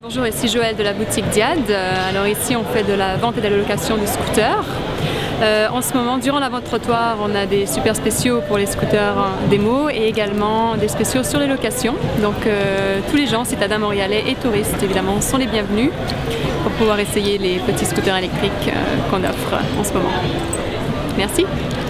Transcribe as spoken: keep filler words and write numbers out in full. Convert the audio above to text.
Bonjour, ici Joël de la boutique Diad. Alors ici on fait de la vente et de la location de scooters. Euh, en ce moment, durant la vente trottoir, on a des super spéciaux pour les scooters démo et également des spéciaux sur les locations. Donc euh, tous les gens, citadins montréalais et touristes évidemment, sont les bienvenus pour pouvoir essayer les petits scooters électriques euh, qu'on offre en ce moment. Merci.